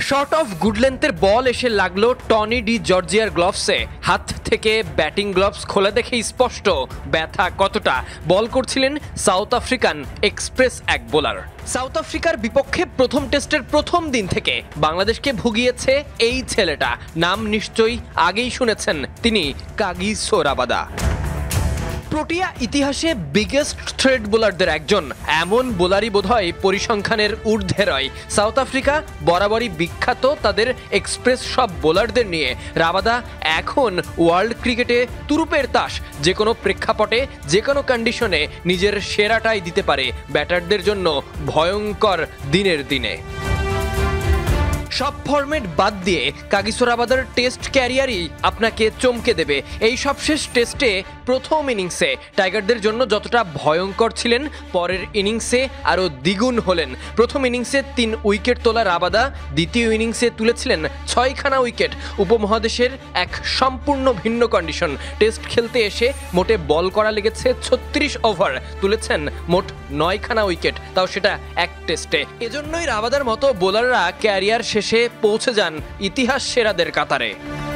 Short of good লেন্থের ball এসে লাগলো টনি ডি জর্জিয়ার গ্লাভসে। হাত থেকে ব্যাটিং গ্লাভস খোলা দেখেই স্পষ্ট ব্যথা কতটা। বল করছিলেন সাউথ আফ্রিকান এক্সপ্রেস এক বোলার। সাউথ আফ্রিকার বিপক্ষে প্রথম টেস্টের প্রথম দিন থেকে বাংলাদেশকে ভুগিয়েছে এই ছেলেটা। নাম নিশ্চয়ই আগেই শুনেছেন, তিনি 𝐂𝐫𝐬𝐠𝐡 রাবাদা। প্রোটিয়া ইতিহাসে বিগেস্ট থ্রেড বোলারদের একজন। এমন বোলারই বোধহয় পরিসংখ্যানের ঊর্ধ্বে রয়। সাউথ আফ্রিকা বরাবরই বিখ্যাত তাদের এক্সপ্রেস সব বোলারদের নিয়ে। রাবাদা এখন ওয়ার্ল্ড ক্রিকেটে তুরুপের তাস। যে কোনো প্রেক্ষাপটে যে কোনো কন্ডিশনে নিজের সেরাটাই দিতে পারে ব্যাটারদের জন্য ভয়ঙ্কর দিনের দিনে। সব ফরম্যাট বাদ দিয়ে 𝐂𝐫𝐬𝐠𝐡 রাবাদার টেস্ট ক্যারিয়ারই আপনাকে চমকে দেবে। এই সবশেষ টেস্টে প্রথম ইনিংসে টাইগারদের জন্য যতটা ভয়ঙ্কর ছিলেন, পরের ইনিংসে আরও দ্বিগুণ হলেন। প্রথম ইনিংসে ৩ উইকেট তোলা রাবাদা দ্বিতীয় ইনিংসে তুলেছিলেন ৬খানা উইকেট। উপমহাদেশের এক সম্পূর্ণ ভিন্ন কন্ডিশন। টেস্ট খেলতে এসে মোটে বল করা লেগেছে ৩৬ ওভার, তুলেছেন মোট ৯খানা উইকেট, তাও সেটা এক টেস্টে। এজন্যই রাবাদার মতো বোলাররা ক্যারিয়ার শেষে পৌঁছে যান ইতিহাস সেরাদের কাতারে।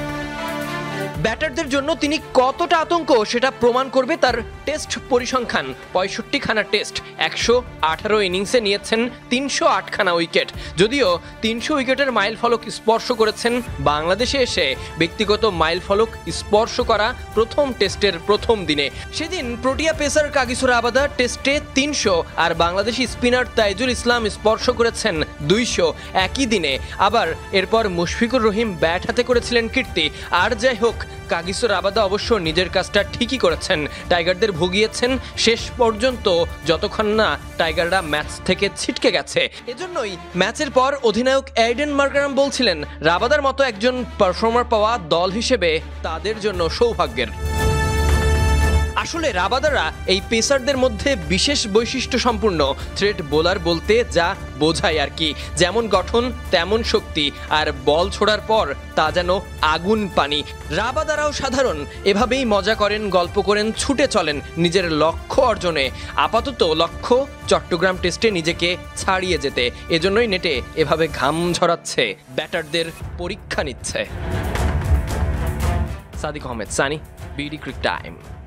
ব্যাটারদের জন্য তিনি কতটা আতঙ্ক সেটা প্রমাণ করবে তার টেস্ট পরিসংখ্যান। ৬৫খানা টেস্ট, ১১৮ ইনিংসে নিয়েছেন ৩০৮খানা উইকেট। যদিও ৩০০ উইকেটের মাইল ফলক স্পর্শ করেছেন বাংলাদেশে এসে, ব্যক্তিগত মাইল ফলক স্পর্শ করা প্রথম টেস্টের প্রথম দিনে। সেদিন প্রোটিয়া পেসার 𝐂𝐫𝐬𝐠𝐡 রাবাদা টেস্টে ৩০০ আর বাংলাদেশি স্পিনার তাইজুল ইসলাম স্পর্শ করেছেন ২০০ একই দিনে। আবার এরপর মুশফিকুর রহিম ব্যাট হাতে করেছিলেন কীর্তি। আর যাই হোক, 𝐂𝐫𝐬𝐠𝐡 রাবাদা অবশ্য নিজের কাজটা ঠিকই করেছেন। টাইগারদের ভুগিয়েছেন শেষ পর্যন্ত, যতক্ষণ না টাইগাররা ম্যাচ থেকে ছিটকে গেছে। এজন্যই ম্যাচের পর অধিনায়ক এইডেন মার্কারাম বলছিলেন, রাবাদার মতো একজন পারফর্মার পাওয়া দল হিসেবে তাদের জন্য সৌভাগ্যের। আসলে রাবাদারা এই পেসারদের মধ্যে বিশেষ বৈশিষ্ট্য সম্পূর্ণ থ্রেড বোলার বলতে যা বোঝায় আর কি। যেমন গঠন তেমন শক্তি, আর বল ছোড়ার পর তা যেন আগুন পানি। রাবাদারাও সাধারণ, এভাবেই মজা করেন, গল্প করেন, ছুটে চলেন নিজের লক্ষ্য অর্জনে। আপাতত লক্ষ্য চট্টগ্রাম টেস্টে নিজেকে ছাড়িয়ে যেতে। এজন্যই নেটে এভাবে ঘাম ঝরাচ্ছে, ব্যাটারদের পরীক্ষা নিচ্ছে। Sadiq Ahmed Sunny, BD cric time.